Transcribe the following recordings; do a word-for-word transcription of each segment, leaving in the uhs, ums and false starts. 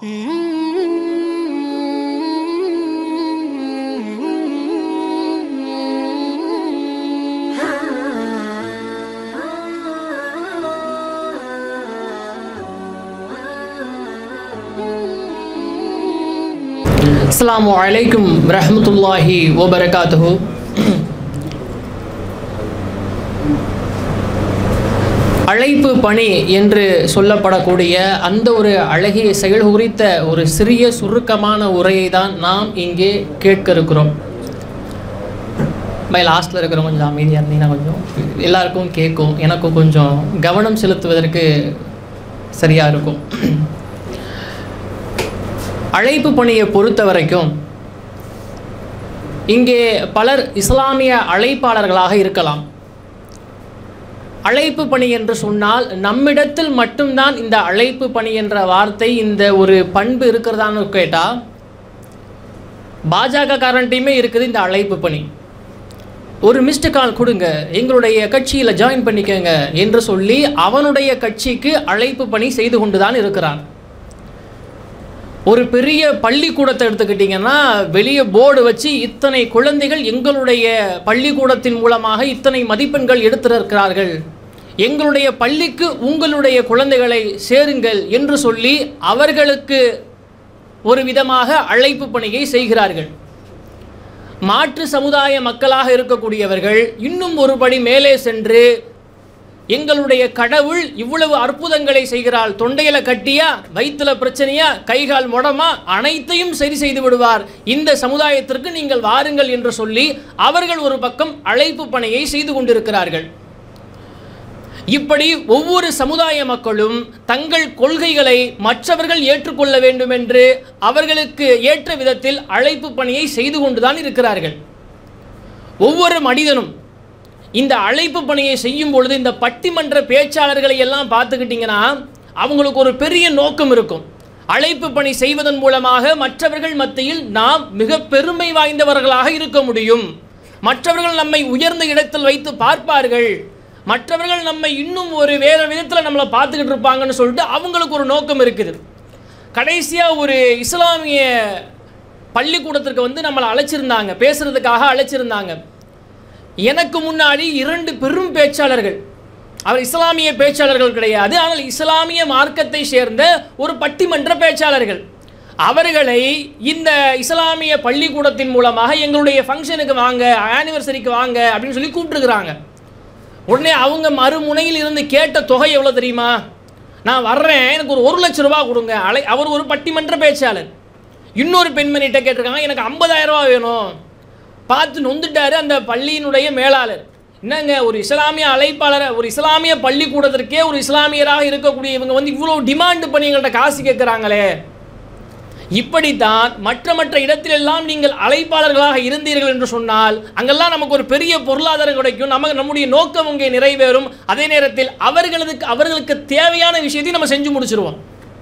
அஸ்ஸலாமு அலைக்கும் வரஹ்மத்துல்லாஹி வபரகாத்துஹு. அழைப்பு பணி என்று சொல்லப்படக்கூடிய அந்த ஒரு அழகிய செயல் குறித்த ஒரு சிறிய சுருக்கமான உரையை தான் நாம் இங்கே கேட்க இருக்கிறோம். பை லாஸ்ட்டில் இருக்கிறோம், கொஞ்சம் அமைதியாக இருந்தீங்கன்னா கொஞ்சம் எல்லாருக்கும் கேட்கும், எனக்கும் கொஞ்சம் கவனம் செலுத்துவதற்கு சரியாக இருக்கும். அழைப்பு பணியை பொறுத்த வரைக்கும் இங்கே பலர் இஸ்லாமிய அழைப்பாளர்களாக இருக்கலாம். அழைப்பு பணி என்று சொன்னால் நம்மிடத்தில் மட்டும்தான் இந்த அழைப்பு பணி என்ற வார்த்தை, இந்த ஒரு பண்பு இருக்கிறதான்னு கேட்டால் பாஜக காரண்டையுமே இருக்குது இந்த அழைப்பு பணி. ஒரு மிஸ்டு கால் கொடுங்க, எங்களுடைய கட்சியில் ஜாயின் பண்ணிக்கங்க என்று சொல்லி அவனுடைய கட்சிக்கு அழைப்பு பணி செய்து கொண்டு தான் இருக்கிறான். ஒரு பெரிய பள்ளிக்கூடத்தை எடுத்துக்கிட்டிங்கன்னா வெளியே போர்டு வச்சு இத்தனை குழந்தைகள் எங்களுடைய பள்ளிக்கூடத்தின் மூலமாக இத்தனை மதிப்பெண்கள் எடுத்திருக்கிறார்கள், எங்களுடைய பள்ளிக்கு உங்களுடைய குழந்தைகளை சேருங்கள் என்று சொல்லி அவர்களுக்கு ஒரு விதமாக அழைப்பு பணியை செய்கிறார்கள். மாற்று சமுதாய மக்களாக இருக்கக்கூடியவர்கள் இன்னும் ஒரு படி மேலே சென்று எங்களுடைய கடவுள் இவ்வளவு அற்புதங்களை செய்கிறாள், தொண்டையில கட்டியா, வயிற்றுல பிரச்சனையா, கைகால் முடமா, அனைத்தையும் சரி செய்து விடுவார், இந்த சமுதாயத்திற்கு நீங்கள் வாருங்கள் என்று சொல்லி அவர்கள் ஒரு பக்கம் அழைப்பு பணியை செய்து கொண்டிருக்கிறார்கள். இப்படி ஒவ்வொரு சமுதாய மக்களும் தங்கள் கொள்கைகளை மற்றவர்கள் ஏற்றுக்கொள்ள வேண்டும் என்று அவர்களுக்கு ஏற்ற விதத்தில் அழைப்பு பணியை செய்து கொண்டுதான் இருக்கிறார்கள். ஒவ்வொரு மனிதனும் இந்த அழைப்பு பணியை செய்யும் பொழுது இந்த பட்டிமன்ற பேச்சாளர்களை எல்லாம் பார்த்துக்கிட்டிங்கன்னா அவங்களுக்கு ஒரு பெரிய நோக்கம் இருக்கும். அழைப்பு பணி செய்வதன் மூலமாக மற்றவர்கள் மத்தியில் நாம் மிக பெருமை வாய்ந்தவர்களாக இருக்க முடியும், மற்றவர்கள் நம்மை உயர்ந்த இடத்தில் வைத்து பார்ப்பார்கள், மற்றவர்கள் நம்மை இன்னும் ஒரு வேறு விதத்தில் நம்மளை பார்த்துக்கிட்டு இருப்பாங்கன்னு சொல்லிட்டு அவங்களுக்கு ஒரு நோக்கம் இருக்குது. கடைசியாக ஒரு இஸ்லாமிய பள்ளிக்கூடத்திற்கு வந்து நம்மளை அழைச்சிருந்தாங்க, பேசுகிறதுக்காக அழைச்சிருந்தாங்க. எனக்கு முன்னாடி இரண்டு பெரும் பேச்சாளர்கள், அவர் இஸ்லாமிய பேச்சாளர்கள் கிடையாது, ஆனால் இஸ்லாமிய மார்க்கத்தை சேர்ந்த ஒரு பட்டிமன்ற பேச்சாளர்கள், அவர்களை இந்த இஸ்லாமிய பள்ளிக்கூடத்தின் மூலமாக எங்களுடைய ஃபங்க்ஷனுக்கு வாங்க, ஆனிவர்சரிக்கு வாங்க அப்படின்னு சொல்லி கூப்பிட்டுருக்குறாங்க. உடனே அவங்க மறுமுனையில் இருந்து கேட்ட தொகை எவ்வளோ தெரியுமா? நான் வர்றேன், எனக்கு ஒரு ஒரு லட்ச ரூபா கொடுங்க. அலை அவர் ஒரு பட்டிமன்ற பேச்சாளர். இன்னொரு பெண்மணிகிட்ட கேட்டிருக்காங்க, எனக்கு ஐம்பதாயிரம் ரூபா வேணும். பார்த்து நொந்துட்டார் அந்த பள்ளியினுடைய மேலாளர். என்னங்க, ஒரு இஸ்லாமிய அழைப்பாளரை, ஒரு இஸ்லாமிய பள்ளிக்கூடத்திற்கே ஒரு இஸ்லாமியராக இருக்கக்கூடிய இவங்க வந்து இவ்வளோ டிமாண்டு பண்ணி எங்கள்கிட்ட காசு கேட்குறாங்களே. இப்படித்தான் மற்ற மற்ற இடத்திலெல்லாம் நீங்கள் அழைப்பாளர்களாக இருந்தீர்கள் என்று சொன்னால் அங்கெல்லாம் நமக்கு ஒரு பெரிய பொருளாதாரம் கிடைக்கும், நமக்கு நம்முடைய நோக்கம் இங்கே நிறைவேறும், அதே நேரத்தில் அவர்களுக்கு அவர்களுக்கு தேவையான விஷயத்தையும் நம்ம செஞ்சு முடிச்சிருவோம்.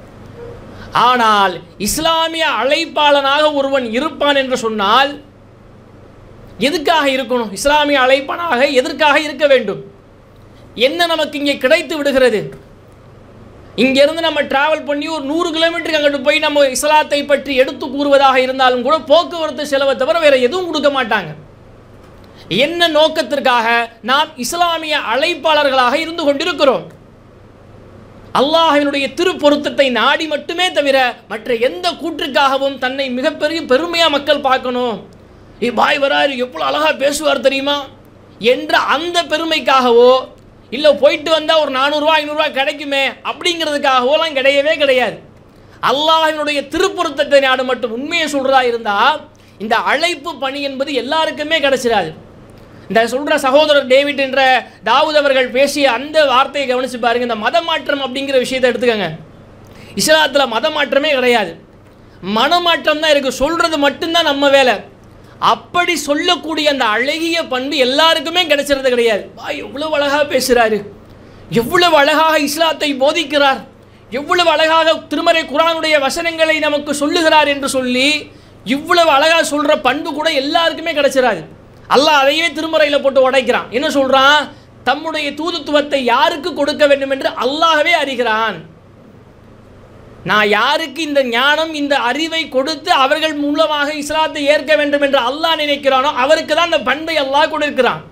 ஆனால் இஸ்லாமிய அழைப்பாளனாக ஒருவன் இருப்பான் என்று சொன்னால் எதுக்காக இருக்கணும்? இஸ்லாமிய அழைப்பானாக எதற்காக இருக்க வேண்டும்? என்ன நமக்கு இங்கே கிடைத்து விடுகிறது? இங்கேருந்து நம்ம டிராவல் பண்ணி ஒரு நூறு கிலோமீட்டருக்கு அங்கிட்டு போய் நம்ம இஸ்லாத்தை பற்றி எடுத்து கூறுவதாக இருந்தாலும் கூட போக்குவரத்து செலவை தவிர வேற எதுவும் கொடுக்க மாட்டாங்க. என்ன நோக்கத்திற்காக நாம் இஸ்லாமிய அழைப்பாளர்களாக இருந்து கொண்டிருக்கிறோம்? அல்லாஹ்வினுடைய திருப்பொருத்தத்தை நாடி மட்டுமே தவிர மற்ற எந்த கூற்றுக்காகவும் தன்னை மிகப்பெரிய பெருமையாக மக்கள் பார்க்கணும், ஏ பாய் வராரு எவ்வளோ அழகாக பேசுவார் தெரியுமா என்ற அந்த பெருமைக்காகவோ, இல்லை போயிட்டு வந்தால் ஒரு நானூறுரூவா ஐநூறுரூவா கிடைக்குமே அப்படிங்கிறதுக்காகவோலாம் கிடையவே கிடையாது. அல்லாஹ்வினுடைய திருப்பொருத்தத்தை நாடு மட்டும் உண்மையை சொல்கிறதா இருந்தால் இந்த அழைப்பு பணி என்பது எல்லாருக்குமே கிடைச்சிடாது. இந்த சொல்கிற சகோதரர் டேவிட் என்ற தாவூத் அவர்கள் பேசிய அந்த வார்த்தையை கவனித்து பாருங்கள். இந்த மத மாற்றம் அப்படிங்கிற விஷயத்தை எடுத்துக்கோங்க. இஸ்லாத்தில் மத மாற்றமே கிடையாது, மனமாற்றம் தான் இருக்குது. சொல்கிறது மட்டும்தான் நம்ம வேலை. அப்படி சொல்லக்கூடிய அந்த அழகிய பண்பு எல்லாருக்குமே கிடைச்சிறது கிடையாது. வா எவ்வளவு அழகாக பேசுகிறாரு, எவ்வளவு அழகாக இஸ்லாத்தை போதிக்கிறார், எவ்வளவு அழகாக திருமறை குர்ஆனுடைய வசனங்களை நமக்கு சொல்லுகிறார் என்று சொல்லி இவ்வளவு அழகாக சொல்கிற பண்பு கூட எல்லாருக்குமே கிடைச்சிடாது. அல்லாஹ் அதையே திருமறையில் போட்டு உடைக்கிறான். என்ன சொல்கிறான்? தம்முடைய தூதுத்துவத்தை யாருக்கு கொடுக்க வேண்டும் என்று அல்லாஹ்வே அறிகிறான். நான் யாருக்கு இந்த ஞானம் இந்த அறிவை கொடுத்து அவர்கள் மூலமாக இஸ்லாத்தை ஏற்க வேண்டும் என்று அல்லாஹ் நினைக்கிறானோ அவருக்கு தான் அந்த பண்பை அல்லாஹ் கொடுக்கிறான்.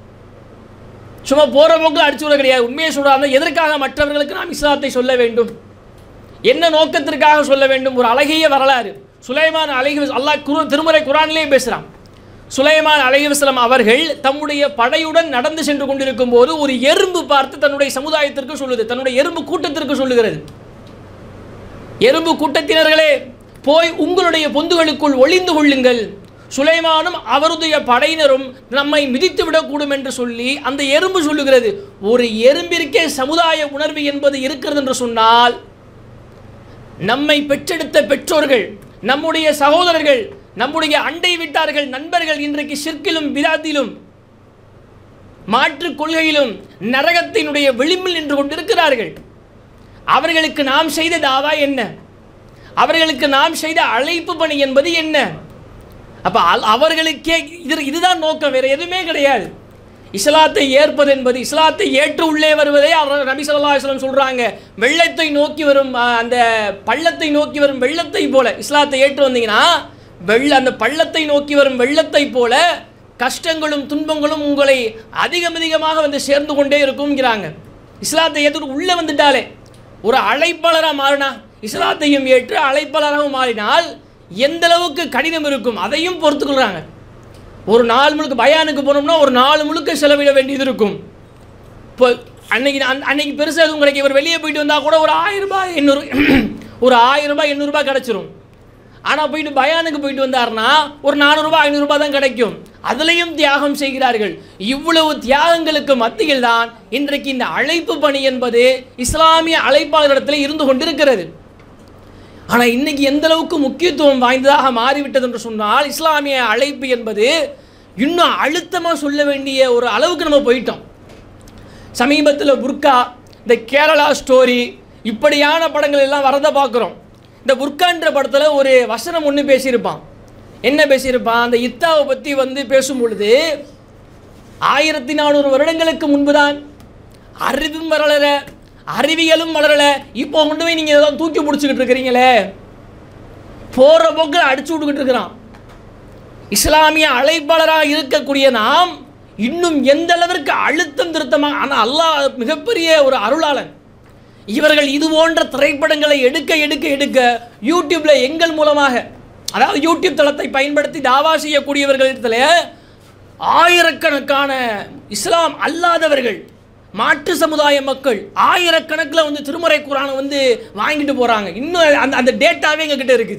சும்மா போகிற போக்கில் அடிச்சு விட கிடையாது. உண்மையை சொல்கிறாங்க, எதற்காக மற்றவர்களுக்கு நாம் இஸ்லாத்தை சொல்ல வேண்டும், என்ன நோக்கத்திற்காக சொல்ல வேண்டும்? ஒரு அழகிய வரலாறு. சுலைமான் அலைஹி அல்லாஹ் குரு திருமறை குரானிலே பேசுகிறான். சுலைமான் அலைஹிஸ்ஸலாம் அவர்கள் தம்முடைய படையுடன் நடந்து சென்று கொண்டிருக்கும் போது ஒரு எறும்பு பார்த்து தன்னுடைய சமுதாயத்திற்கு சொல்லுது, தன்னுடைய எறும்பு கூட்டத்திற்கு சொல்லுகிறது, எறும்பு கூட்டத்தினர்களே போய் உங்களுடைய பொந்துகளுக்குள் ஒளிந்து கொள்ளுங்கள், சுலைமானும் அவருடைய படையினரும் நம்மை மிதித்து விடக்கூடும் என்று சொல்லி அந்த எறும்பு சொல்லுகிறது. ஒரு எறும்பிற்கே சமுதாய உணர்வு என்பது இருக்கிறது என்று சொன்னால், நம்மை பெற்றெடுத்த பெற்றோர்கள், நம்முடைய சகோதரர்கள், நம்முடைய அண்டை வீட்டார்கள், நண்பர்கள் இன்றைக்கு ஷிர்கிலும் பிதாத்திலும் மாற்று கொள்கையிலும் நரகத்தினுடைய விளிம்பில் நின்று கொண்டிருக்கிறார்கள். அவர்களுக்கு நாம் செய்த தாவா என்ன, அவர்களுக்கு நாம் செய்த அழைப்பு பணி என்பது என்ன? அப்போ அவர்களுக்கே இது இதுதான் நோக்கம், வேறு எதுவுமே கிடையாது. இஸ்லாத்தை ஏற்பது என்பது, இஸ்லாத்தை ஏற்று உள்ளே வருவதே அவர் நபி ஸல்லல்லாஹு அலைஹி வஸல்லம் சொல்கிறாங்க, வெள்ளத்தை நோக்கி வரும் அந்த பள்ளத்தை நோக்கி வரும் வெள்ளத்தை போல இஸ்லாத்தை ஏற்று வந்தீங்கன்னா வெள்ள அந்த பள்ளத்தை நோக்கி வரும் வெள்ளத்தை போல கஷ்டங்களும் துன்பங்களும் உங்களை அதிகம் அதிகமாக வந்து சேர்ந்து கொண்டே இருக்கும்ங்கிறாங்க. இஸ்லாத்தை ஏற்று உள்ளே வந்துட்டாலே ஒரு அழைப்பாளராக மாறினா, இஸ்லாத்தையும் ஏற்று அழைப்பாளராக மாறினால் எந்த அளவுக்கு கடினம் இருக்கும் அதையும் பொறுத்துக்கொள்கிறாங்க. ஒரு நாள் முழுக்க பயானுக்கு போனோம்னா ஒரு நாள் முழுக்க செலவிட வேண்டியது இருக்கும். இப்போ அன்னைக்கு அன்னைக்கு பெருசாக எதுவும் கிடைக்கும். இவர் வெளியே போயிட்டு வந்தால் கூட ஒரு ஆயிரம் ரூபாய் எண்ணூறு ஒரு ஆயிரம் ரூபாய் எண்ணூறுரூபா கிடச்சிரும். ஆனால் போயிட்டு பயானுக்கு போயிட்டு வந்தார்னா ஒரு நானூறுரூபா ஐநூறுரூபா தான் கிடைக்கும். அதுலேயும் தியாகம் செய்கிறார்கள். இவ்வளவு தியாகங்களுக்கு மத்தியில் தான் இன்றைக்கு இந்த அழைப்பு பணி என்பது இஸ்லாமிய அழைப்பாளரிடத்தில் இருந்து கொண்டிருக்கிறது. ஆனால் இன்னைக்கு எந்த அளவுக்கு முக்கியத்துவம் வாய்ந்ததாக மாறிவிட்டது என்று சொன்னால், இஸ்லாமிய அழைப்பு என்பது இன்னும் அழுத்தமாக சொல்ல வேண்டிய ஒரு அளவுக்கு நம்ம போயிட்டோம். சமீபத்தில் புர்கா, இந்த கேரளா ஸ்டோரி, இப்படியான படங்கள் எல்லாம் வரதை பார்க்குறோம். இந்த புர்கான்ற படத்தில் ஒரு வசனம் ஒன்று பேசியிருப்பான். என்ன பேசியிருப்பான்? அந்த இத்தாவை பற்றி வந்து பேசும் பொழுது, ஆயிரத்தி நானூறு வருடங்களுக்கு முன்புதான் அறிவும் வளர அறிவியலும் வளரல, இப்போ கொண்டு போய் நீங்கள் ஏதாவது தூக்கி பிடிச்சிக்கிட்டு இருக்கிறீங்களே, போகிற போக்கில் அடிச்சு விட்டுக்கிட்டு இருக்கிறான். இஸ்லாமிய அழைப்பாளராக இருக்கக்கூடிய நாம் இன்னும் எந்த அளவிற்கு அழுத்தம் திருத்தமாக, ஆனால் அல்லாஹ் மிகப்பெரிய ஒரு அருளாளன். இவர்கள் இது போன்ற திரைப்படங்களை எடுக்க எடுக்க எடுக்க யூடியூப்ல எங்கள் மூலமாக, அதாவது யூடியூப் தளத்தை பயன்படுத்தி தாவா செய்யக்கூடியவர்களிடத்தில் ஆயிரக்கணக்கான இஸ்லாம் அல்லாதவர்கள், மாற்று சமுதாய மக்கள் ஆயிரக்கணக்கில் வந்து திருமறை குரானை வந்து வாங்கிட்டு போகிறாங்க. இன்னும் அந்த அந்த டேட்டாவே எங்ககிட்ட இருக்குது.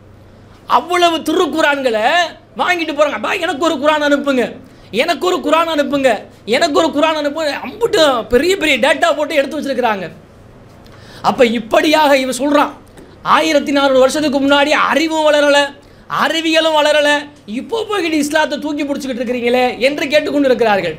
அவ்வளவு திருக்குரான்களை வாங்கிட்டு போகிறாங்க. அப்பா எனக்கு ஒரு குரான் அனுப்புங்க, எனக்கு ஒரு குரான் அனுப்புங்க, எனக்கு ஒரு குரான் அனுப்புங்க, அம்புட்டு பெரிய பெரிய டேட்டா போட்டு எடுத்து வச்சிருக்கிறாங்க. அப்போ இப்படியாக இவன் சொல்கிறான், ஆயிரத்தி நானூறு வருஷத்துக்கு முன்னாடி அறிவும் வளரலை, அறிவியலும் வளரலை, இப்போ போய்கிட்டு இஸ்லாத்தை தூக்கி பிடிச்சிக்கிட்டு இருக்கிறீங்களே என்று கேட்டுக்கொண்டு இருக்கிறார்கள்.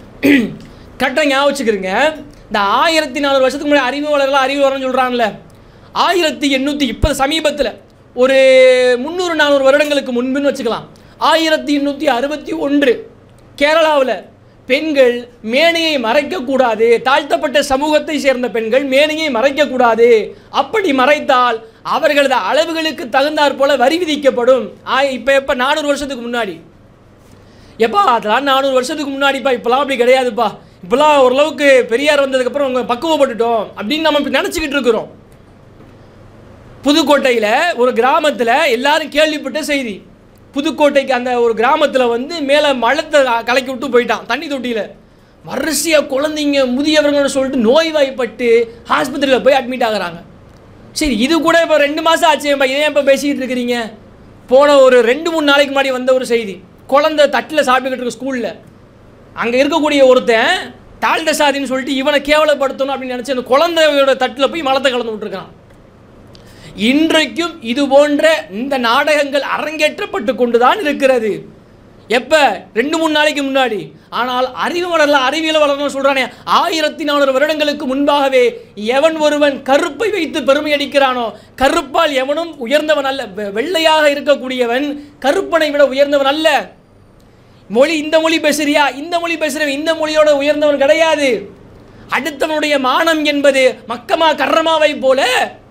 கரெக்டாக ஞாபகம் வச்சுக்கிறீங்க, இந்த ஆயிரத்தி நானூறு வருஷத்துக்கு முன்னாடி அறிவு வளரல அறிவு வளரன்னு சொல்கிறான்ல, ஆயிரத்தி எண்ணூற்றி இப்போ சமீபத்தில் ஒரு முந்நூறு நானூறு வருடங்களுக்கு முன்புன்னு வச்சுக்கலாம், ஆயிரத்தி எண்ணூற்றி அறுபத்தி ஒன்று கேரளாவில் பெண்கள் மேனியை மறைக்கக்கூடாது, தாழ்த்தப்பட்ட சமூகத்தை சேர்ந்த பெண்கள் மேனியை மறைக்கக்கூடாது, அப்படி மறைத்தால் அவர்களது அளவுகளுக்கு தகுந்தாற் போல வரி விதிக்கப்படும். இப்போ எப்போ நானூறு வருஷத்துக்கு முன்னாடி, எப்பா அதெல்லாம் நானூறு வருஷத்துக்கு முன்னாடிப்பா, இப்போலாம் அப்படி கிடையாதுப்பா, இப்போலாம் ஓரளவுக்கு பெரியார் வந்ததுக்கப்புறம் அவங்க பக்குவப்பட்டுட்டோம் அப்படின்னு நம்ம நினச்சிக்கிட்டு இருக்கிறோம். புதுக்கோட்டையில் ஒரு கிராமத்தில் எல்லாரும் கேள்விப்பட்ட செய்தி, புதுக்கோட்டைக்கு அந்த ஒரு கிராமத்தில் வந்து மேலே மழத்தை கலக்கி விட்டு போயிட்டான் தண்ணி தொட்டியில், வரிசையாக குழந்தைங்க முதியவர்கள்னு சொல்லிட்டு நோய்வாய்ப்பட்டு ஆஸ்பத்திரியில் போய் அட்மிட் ஆகுறாங்க. சரி, இது கூட இப்போ ரெண்டு மாதம் ஆச்சு, ஏன் இப்போ பேசிக்கிட்டு இருக்கிறீங்க? போன ஒரு ரெண்டு மூணு நாளைக்கு முன்னாடி வந்த ஒரு செய்தி, குழந்தை தட்டில் சாப்பிட்டுக்கிட்டு இருக்க ஸ்கூலில், அங்கே இருக்கக்கூடிய ஒருத்தன் தாழ்ந்த சாதின்னு சொல்லிட்டு இவனை கேவலப்படுத்தணும் அப்படின்னு நினச்சி அந்த குழந்தையோட தட்டில் போய் மலத்தை கலந்து விட்டுருக்கான். இன்றைக்கும் இது போன்ற இந்த நாடகங்கள் அரங்கேற்றப்பட்டு கொண்டுதான் இருக்கிறது. எப்போ? ரெண்டு மூணு நாளைக்கு முன்னாடி. ஆனால் அறிவு வளரல அறிவியல் வளரணும் சொல்கிறானே, ஆயிரத்தி நானூறு வருடங்களுக்கு முன்பாகவே எவன் ஒருவன் கருப்பை வைத்து பெருமை அடிக்கிறானோ, கருப்பால் எவனும் உயர்ந்தவன் அல்ல, வெள்ளையாக இருக்கக்கூடியவன் கருப்பனை விட உயர்ந்தவன் அல்ல. மொழி இந்த மொழி பேசுறியா, இந்த மொழி பேசுகிறவன் இந்த மொழியோட உயர்ந்தவன் கிடையாது. அடுத்தவனுடைய மானம் என்பது மக்கமா கர்ரமாவை போல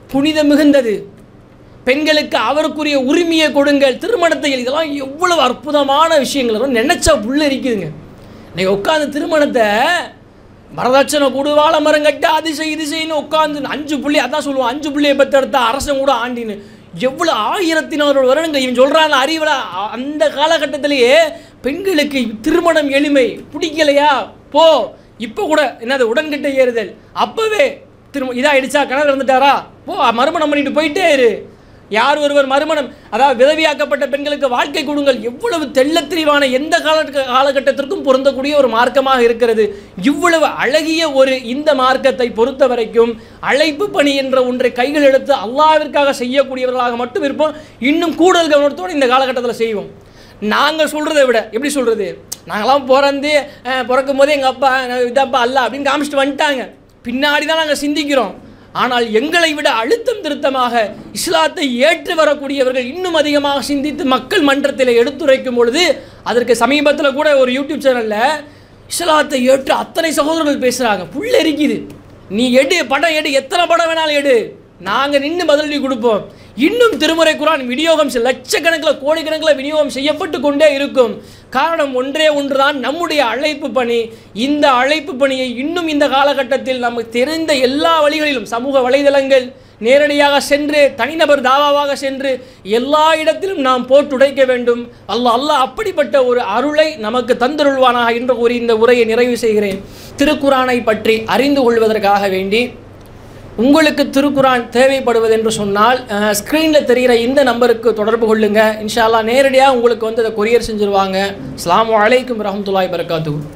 புனித மிகுந்தது. பெண்களுக்கு அவருக்குரிய உரிமையை கொடுங்கள், திருமணத்தை, இதெல்லாம் எவ்வளவு அற்புதமான விஷயங்கள் நினைச்சா புள்ள இருக்குதுங்க. நீங்கள் உட்காந்து திருமணத்தை வரதட்சணை கூடு வாழை மரம் கட்ட அது செய் இது செய்யணும் உட்காந்து அஞ்சு புள்ளி, அதான் சொல்லுவோம் அஞ்சு புள்ளியை பெற்றெடுத்தா அரசன் கூட ஆண்டின்னு எவ்வளோ ஆயிரத்தி நானூறு வருடங்கள் இவன் சொல்கிறான் அறிவில். அந்த காலகட்டத்திலேயே பெண்களுக்கு திருமணம் எளிமை. பிடிக்கலையா போ, இப்போ கூட என்னது உடன்கிட்ட ஏறுதல், அப்போவே திரும்ப இதாகிடுச்சா கணவர் இருந்துட்டாரா போ மறுமணம் பண்ணிட்டு போயிட்டே இரு. யார் ஒருவர் மறுமணம், அதாவது விதவியாக்கப்பட்ட பெண்களுக்கு வாழ்க்கை கொடுங்கள். எவ்வளவு தெள்ளத்தெளிவான எந்த கால காலகட்டத்திற்கும் பொருந்தக்கூடிய ஒரு மார்க்கமாக இருக்கிறது. இவ்வளவு அழகிய ஒரு இந்த மார்க்கத்தை பொறுத்த வரைக்கும் அழைப்பு பணி என்ற ஒன்றை கைகள் எடுத்து அல்லாஹ்விற்காக செய்யக்கூடியவர்களாக மட்டும் இருப்போம். இன்னும் கூடுதல் கவனத்தோடு இந்த காலகட்டத்தில் செய்வோம். நாங்கள் சொல்கிறத விட எப்படி சொல்கிறது, நாங்களாம் பிறந்து பிறக்கும் போதே எங்கள் அப்பா இதப்பா அல்ல அப்படின்னு காமிச்சிட்டு வந்துட்டாங்க. பின்னாடி தான் நாங்கள் சிந்திக்கிறோம். ஆனால் எங்களை விட அழுத்தம் திருத்தமாக இஸ்லாத்தை ஏற்று வரக்கூடியவர்கள் இன்னும் அதிகமாக சிந்தித்து மக்கள் மன்றத்தில் எடுத்துரைக்கும் பொழுது, அதற்கு சமீபத்தில் கூட ஒரு யூடியூப் சேனலில் இஸ்லாத்தை ஏற்று அத்தனை சகோதரர்கள் பேசுகிறாங்க. புள்ள இருக்குது, நீ எடு படம் எடு, எத்தனை படம் வேணாலும் எடு, நாங்கள் நின்று பதிலடி கொடுப்போம். இன்னும் திருமுறை குர்ஆன் விநியோகம் லட்சக்கணக்கில் கோடிக்கணக்கில் விநியோகம் செய்யப்பட்டு கொண்டே இருக்கும். காரணம் ஒன்றே ஒன்றுதான், நம்முடைய அழைப்பு பணி. இந்த அழைப்பு பணியை இன்னும் இந்த காலகட்டத்தில் நமக்கு தெரிந்த எல்லா வழிகளிலும் சமூக வலைதளங்கள் நேரடியாக சென்று தனிநபர் தாவாவாக சென்று எல்லா இடத்திலும் நாம் போட்டுடைக்க வேண்டும். அல்லாஹ் அல்லாஹ் அப்படிப்பட்ட ஒரு அருளை நமக்கு தந்தருள்வானாக என்று கூறி இந்த உரையை நிறைவு செய்கிறேன். திருக்குர்ஆனை பற்றி அறிந்து கொள்வதற்காக வேண்டி உங்களுக்கு திருக்குர்ஆன் தேவைப்படுவது என்று சொன்னால் ஸ்க்ரீனில் தெரிகிற இந்த நம்பருக்கு தொடர்பு கொள்ளுங்கள். இன்ஷா அல்லாஹ் நேரடியாக உங்களுக்கு வந்து அதை கொரியர் செஞ்சுருவாங்க. அஸ்ஸலாமு அலைக்கும் வரஹ்மத்துல்லாஹி வபரகாத்துஹு.